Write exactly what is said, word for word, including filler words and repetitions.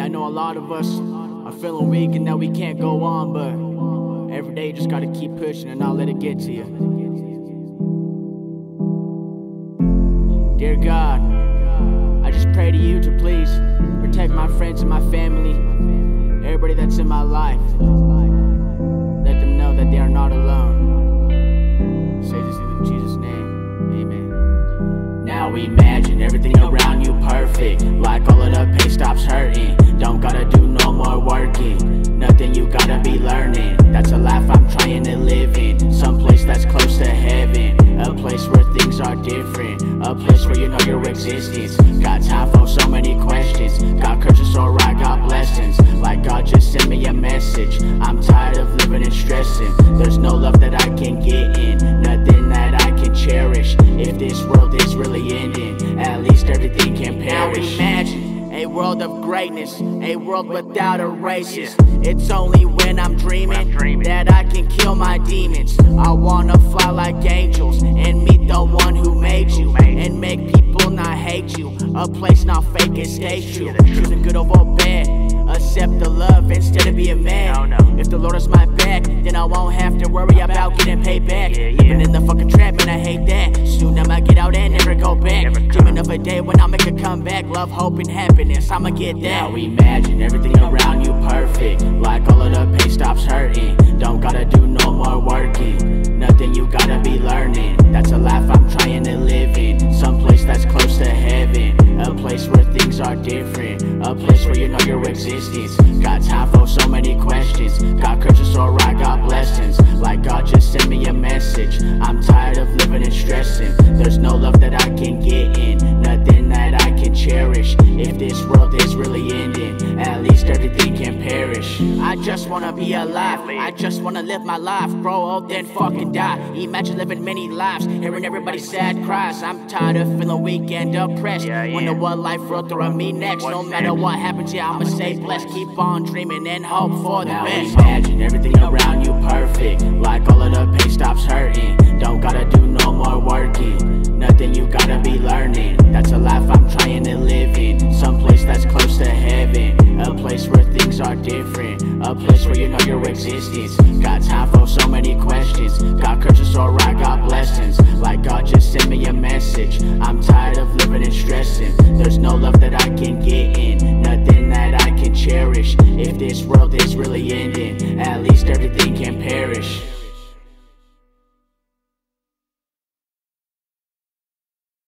know a lot of us are feeling weak and that we can't go on, but every day you just gotta keep pushing and not let it get to you. Dear God, I just pray to you to please protect my friends and my family, everybody that's in my life. Let them know that they are not alone. Say this in Jesus' name, amen. Now imagine everything around you perfect, like all of the pain stops hurting. Don't gotta do no more working, nothing you gotta be learning. That's a life I'm trying to live in, someplace that's close to heaven, a place where things are different, a place where you know your existence. Got time for so many questions, got curses so right, got blessings. Like God just sent me a message, I'm tired of living and stressing. There's no love that I can get in, nothing that I can cherish. If this world is really ending, at least everything can perish. Now imagine a world of greatness, a world without erases. It's only when I'm dreaming that I can kill my demons. I wanna fly like angels and meet the one who made you, and make people not hate you. A place not fake and stay true. Choosing good over bad, accept the love instead of being mad. If the Lord is my back, then I won't have to worry about getting paid back. Living in the fucking trap, and I hate that. Soon I'ma get out and never go back. Dreaming of a day when I'll make a comeback. Love, hope, and happiness, I'ma get that. Now imagine everything around you perfect, like all of the pain stops hurting. Don't gotta do no more working, nothing you gotta be learning. That's a life I'm trying to live in, someplace that's close to heaven, a place where things are different, a place where you know your existence. Got time for so many questions, got curses so right, got blessings. Like God just sent me a message, I'm tired of living and stressing. There's no love that I can get in, nothing that I can cherish. If this world is really ending, at least everything can perish. I just wanna be alive, I just wanna live my life, grow old then fucking die. Imagine living many lives, hearing everybody's sad cries. I'm tired of feeling weak and depressed, wonder what life will throw at me next. No matter what happens, yeah, I'ma stay blessed. Keep on dreaming and hope for the best. Now imagine everything around you perfect, like all of the pain stops hurting. Don't gotta do no more working, nothing you gotta be learning. That's a life I'm trying to live in, someplace that's close to heaven, a place where things are different, a place where you know your existence. Got time for so many questions, got curses so right, got blessings. Like God just sent me a message, I'm tired of living and stressing. There's no love